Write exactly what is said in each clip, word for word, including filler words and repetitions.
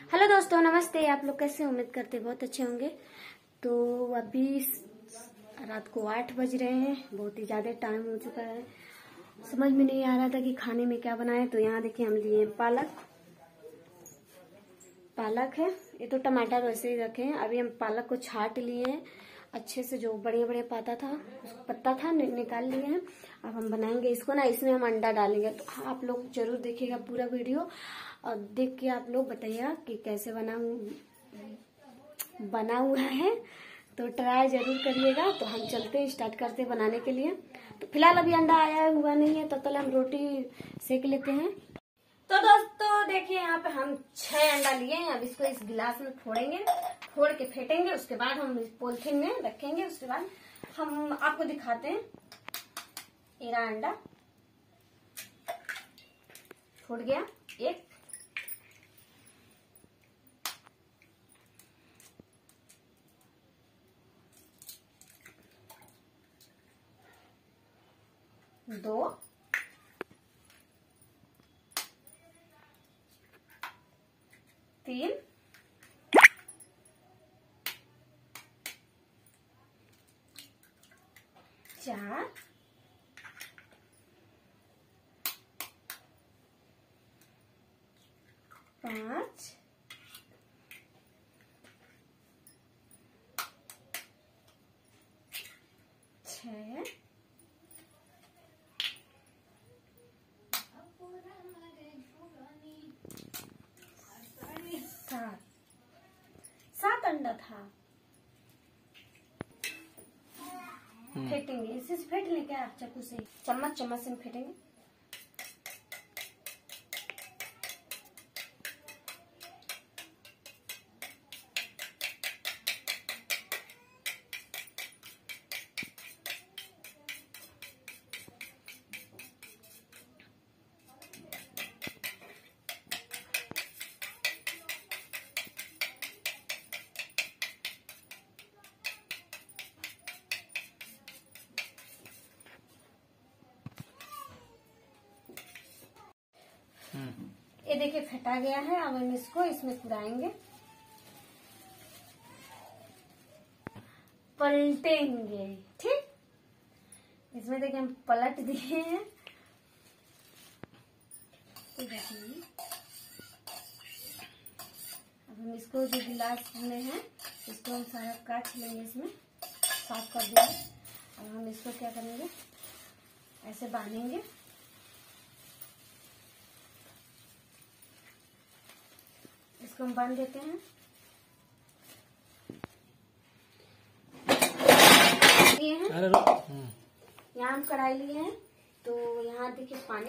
Hello दोस्तों, नमस्ते। आप लोग कैसे? उम्मीद करते बहुत अच्छे होंगे। तो अभी रात को आठ बज रहे हैं, बहुत ही ज्यादा टाइम हो चुका है। समझ में नहीं आ रहा था कि खाने में क्या बनाए। तो यहाँ देखिए, हम लिए पालक पालक है। ये तो टमाटर वैसे ही रखे हैं। अभी हम पालक को छाट लिए हैं अच्छे से, जो बड़े बड़े पत्ता था पत्ता था नि, निकाल लिए हैं। अब हम बनाएंगे इसको ना, इसमें हम अंडा डालेंगे। तो आप लोग जरूर देखिएगा पूरा वीडियो, और देख के आप लोग बताइएगा कि कैसे बना बना हुआ है। तो ट्राई जरूर करिएगा। तो हम चलते हैं, स्टार्ट करते हैं बनाने के लिए। तो फिलहाल अभी अंडा आया हुआ नहीं है, तब तक हम रोटी सेक लेते हैं। तो दोस्तों देखिए, यहाँ पे हम छह अंडा लिए हैं। अब इसको इस गिलास में फोड़ेंगे, फोड़ के फेंटेंगे। उसके बाद हम इस पॉलिथीन में रखेंगे। उसके बाद हम आपको दिखाते हैं। मेरा अंडा फूट गया एक, दो, तीन, चार, पांच, छह, सात सात अंडा था। फेंटेंगे, इसे फेंट लें क्या आप चाकू से? चम्मच चम्मच से फेंटेंगे। ये देखिए फटा गया है। अब हम इसको इसमें पुराएंगे, पलटेंगे। ठीक, इसमें देखिए हम पलट दिए हैं। तो देखिए, अब हम इसको जो गिलास में है, इसको हम सारा काट लेंगे, इसमें साफ कर देंगे। अब हम इसको क्या करेंगे, ऐसे बांधेंगे। इसको हम बांध देते हैं। लिए हैं, यहाँ हम कढ़ाई लिए हैं। तो यहाँ देखिए पानी,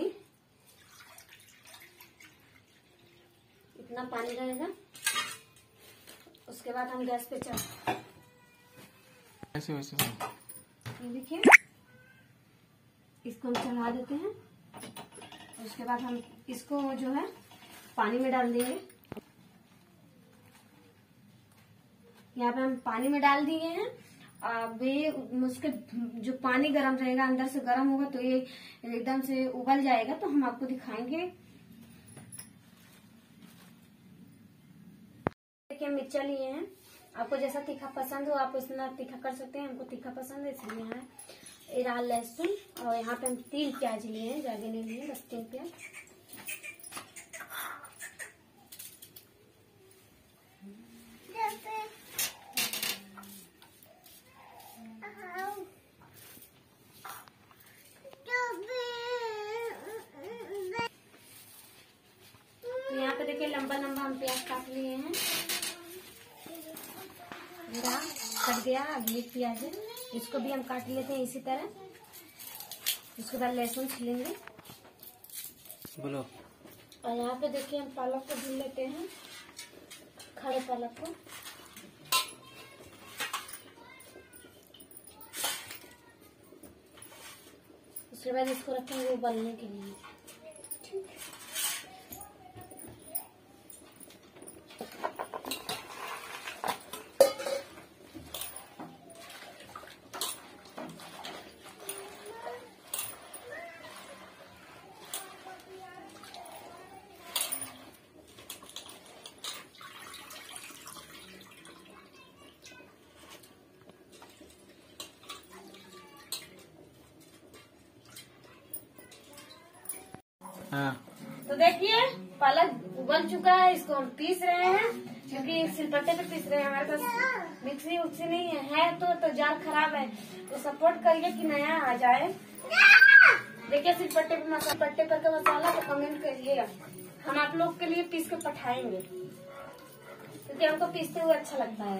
इतना पानी रहेगा। उसके बाद हम गैस पे चढ़ा, ऐसे वैसे ये देखिए, इसको हम चढ़ा देते हैं। उसके बाद हम इसको जो है पानी में डाल देंगे। यहाँ पे हम पानी में डाल दिए हैं। अब ये उसके जो पानी गर्म रहेगा, अंदर से गर्म होगा, तो ये एकदम से उबल जाएगा। तो हम आपको दिखाएंगे। देखिए, मिर्चा लिए हैं। आपको जैसा तीखा पसंद हो आप उतना तीखा कर सकते हैं। हमको तीखा पसंद है, इसलिए यहाँ ये रहा लहसुन। और यहाँ पे हम तीन प्याज लिए हैं, ज्यादा नहीं लिए, बस तीन प्याज। तो यहाँ पे देखिए लंबा लंबा हम प्याज काट लिए हैं। मेरा कट गया। अब ये प्याज है, इसको भी हम काट लेते हैं इसी तरह। उसके बाद लहसुन छिलेंगे। बोलो। और यहाँ पे देखिए हम पालक को धुल लेते हैं, खड़े पालक को। उसके बाद इसको रखेंगे उबलने के लिए। ठीक है, हाँ। तो देखिए पालक उबल चुका है, इसको हम पीस रहे हैं क्योंकि सिलपट्टे पे पीस रहे हैं। हमारे पास मिक्सी उक्सी नहीं है, है तो, तो जार खराब है, तो सपोर्ट करिए कि नया आ जाए। देखिए सिलपट्टे पे मसाला पट्टे पर का मसाला तो कमेंट करिएगा, हम आप लोग के लिए पीस के पठाएंगे क्योंकि हमको पीसते हुए अच्छा लगता है।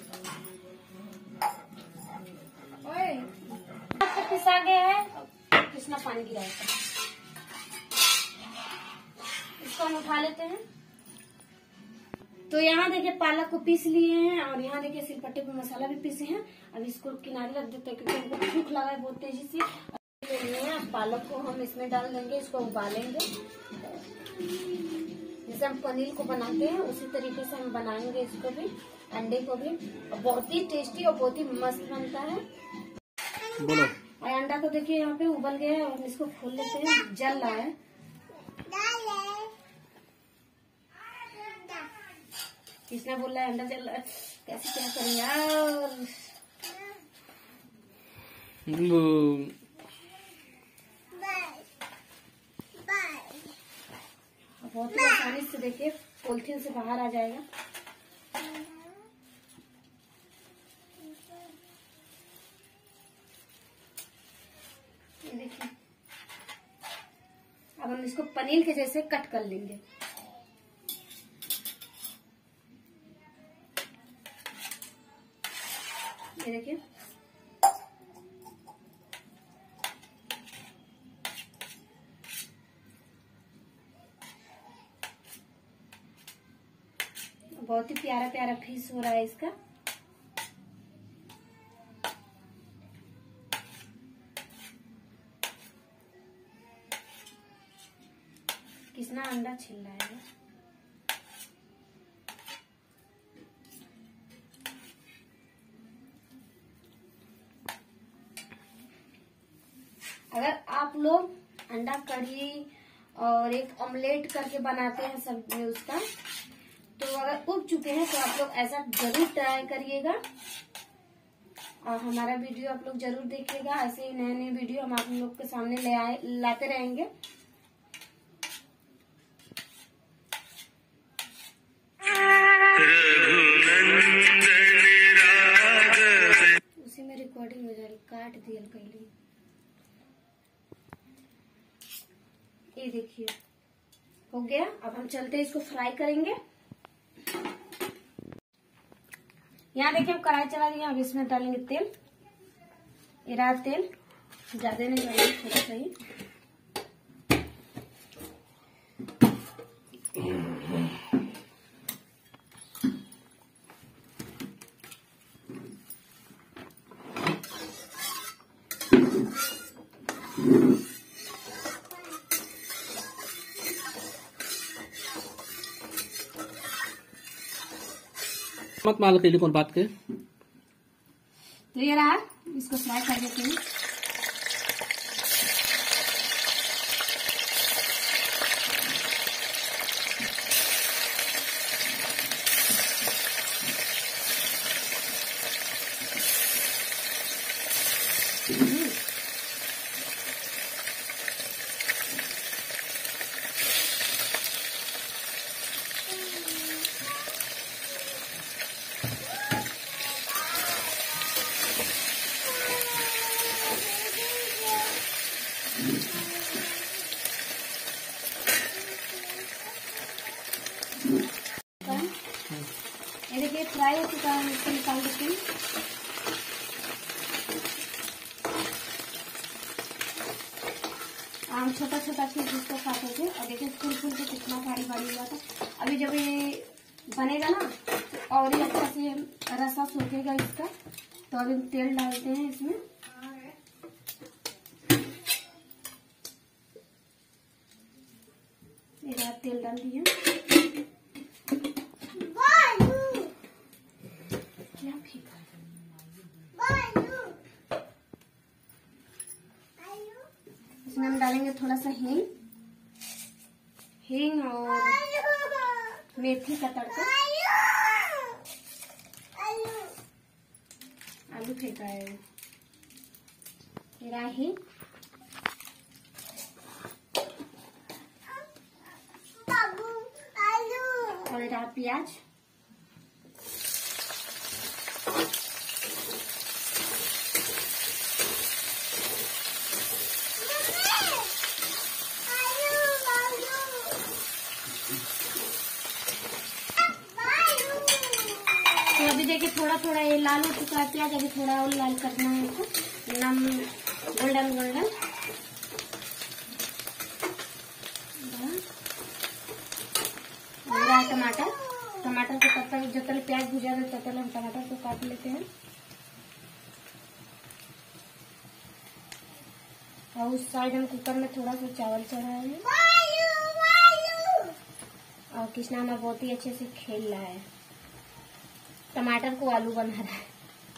पिसा गया है, किसना पानी गिराया था, इसको हम उठा लेते हैं। तो यहाँ देखिए पालक को पीस लिए हैं और यहाँ देखिए सिलपट्टे पे मसाला भी पीसे हैं। अब इसको किनारे रख देते हैं क्योंकि हमको भूख लगा है बहुत तेजी से। पालक को हम इसमें डाल देंगे, इसको उबालेंगे जैसे हम पनीर को बनाते हैं उसी तरीके से हम बनाएंगे इसको भी, अंडे को भी। और बहुत ही टेस्टी और बहुत ही मस्त बनता है। बोलो। और अंडा को देखिए यहाँ पे उबल गया है और इसको खोल लेते हैं, जल रहा है। किसने बोला है अंडा जल रहा है, कैसे क्या करें यार। बहुत ही आसानी से देखिए पॉलिथीन से बाहर आ जाएगा। ये देखिए अब हम इसको पनीर के जैसे कट कर लेंगे। ये देखिए बहुत ही प्यारा प्यारा पीस हो रहा है इसका। कितना अंडा छिल रहा है। अगर आप लोग अंडा कढ़ी और एक ऑमलेट करके बनाते हैं सब उसका, तो अगर उग चुके हैं तो आप लोग ऐसा जरूर ट्राई करिएगा और हमारा वीडियो आप लोग जरूर देखिएगा। ऐसे ही नए नए वीडियो हम आप लोग के सामने ले आए लाते रहेंगे। उसी में रिकॉर्डिंग हो जा रही, काट दिया पहले। ये देखिए हो गया। अब हम चलते हैं इसको फ्राई करेंगे। यहाँ देखिए हम कढ़ाई चला दिया, अब इसमें डालेंगे तेल। ये रहा तेल, ज्यादा नहीं डालेंगे, थोड़ा सा ही। मत मार पहले कौन बात के। तो ये रहा, इसको फ्राई कर देते हैं। ये देखिए फ्राई हो चुका है, इसको निकाल देते हैं। आम छोटा छोटा चीज जिसको खाते थे और देखिए फूल फूल के कितना भारी भारी हुआ था। अभी जब ये बनेगा ना तो और ही अच्छा से रसा सूखेगा इसका। तो अभी तेल डालते हैं इसमें। ये तेल डाल दिए। इसमें हम डालेंगे थोड़ा सा हींग हींग और मेथी का तड़का। आलू फेंका है मेरा हींग। और रहा प्याज। तो अभी देखिए थोड़ा थोड़ा ये लाल हो चुका है प्याज, अभी थोड़ा और लाल करना है इसको, नम गोल्डन गोल्डन। रहा टमाटर, टमाटर को तब तक जब तक प्याज भुजा दे तब तक हम टमाटर को काट लेते हैं। और उस साइड हम कुकर में थोड़ा सा चावल चढ़ाए हैं और कृष्णा हमारा बहुत ही अच्छे से खेल रहा है, टमाटर को आलू बना रहा है।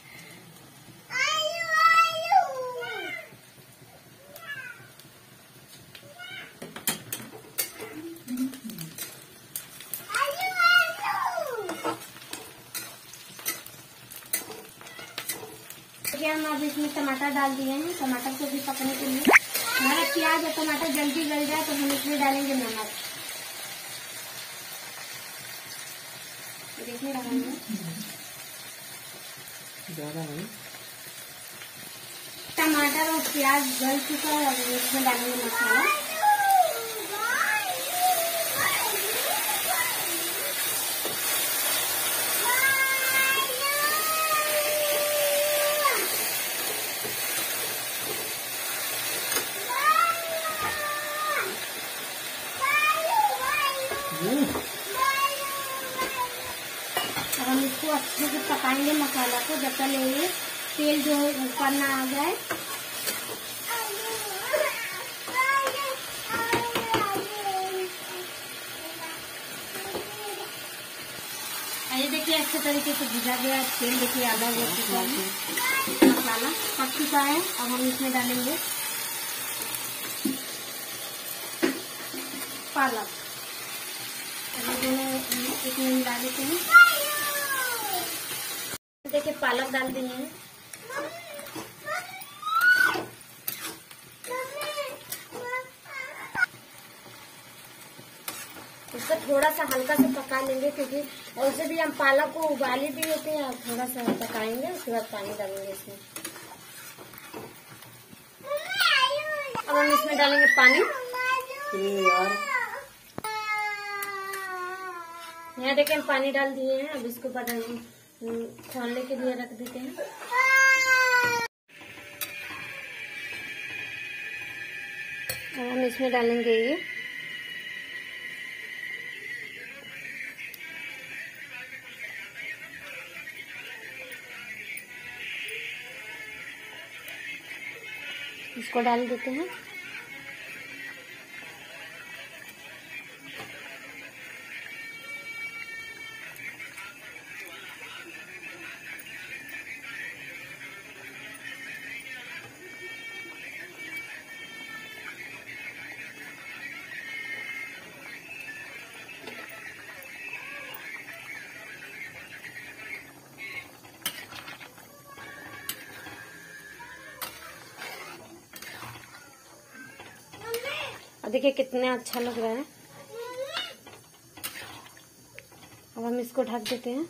हम अब इसमें टमाटर डाल दिए हैं, टमाटर को भी पकने के लिए। हमारा प्याज और टमाटर जल्दी गल जाए तो हम इसमें डालेंगे नमक। देखिए ज्यादा नहीं, टमाटर और प्याज गल चुका है, अब इसमें डालेंगे मसाला। अब हम इसको अच्छे से पकाएंगे मसाला को जब तक ये तेल जो है ऊपर ना आ जाए। ये देखिए अच्छे तरीके से भुजा गया तेल, देखिए आधा हो चुका है, मसाला पक चुका है। अब हम इसमें डालेंगे पालक, दोनों एक में मिला देते हैं। देखिए पालक डाल दिए हैं, इसको थोड़ा सा हल्का से पका लेंगे क्योंकि और उसे भी हम पालक को उबाले भी होते हैं। थोड़ा सा पकाएंगे, उसके बाद पानी डालेंगे इसमें। अब हम इसमें डालेंगे पानी। यार यहाँ देखिए हम पानी डाल दिए हैं, अब इसको खोलने के लिए रख देते हैं। अब हम इसमें डालेंगे ये इसको डाल देते हैं। और देखिए कितना अच्छा लग रहा है। अब हम इसको ढक देते हैं।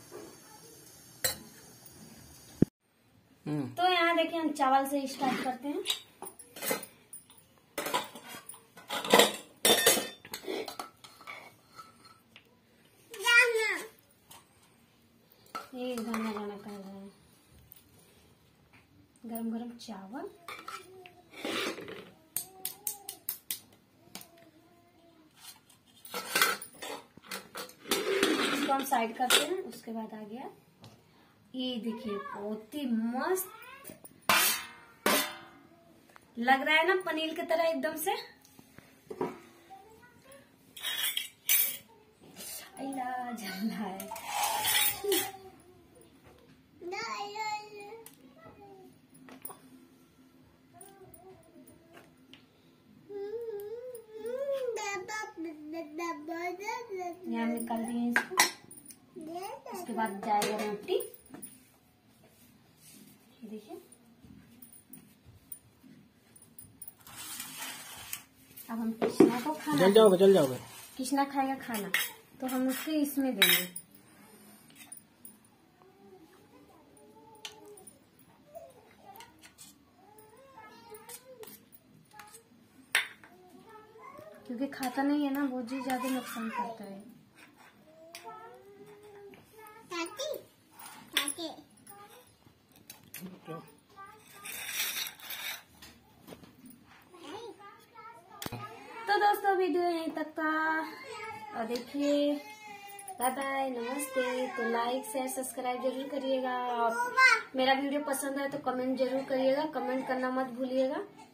तो यहाँ देखिए हम चावल से स्टार्ट करते हैं। ये गाना गाना कर रहा है, गरम गरम चावल। हम साइड करते हैं, उसके बाद आ गया ये देखिए बहुत ही मस्त लग रहा है ना, पनीर की तरह एकदम से। अल्लाह जल रहा है। यहाँ निकाल दिए इसको, उसके बाद जाएगा रोटी। देखिए अब हम कृष्णा को खाना, जल जाओगे जल जाओगे कृष्णा खाएगा खाना। तो हम उसके इसमें देंगे। क्योंकि खाता नहीं है ना, बहुत ही ज्यादा नुकसान करता है। तो दोस्तों वीडियो यहीं तक था, और देखिए बाय बाय, नमस्ते। तो लाइक शेयर सब्सक्राइब जरूर करिएगा, और मेरा वीडियो पसंद है तो कमेंट जरूर करिएगा, कमेंट करना मत भूलिएगा।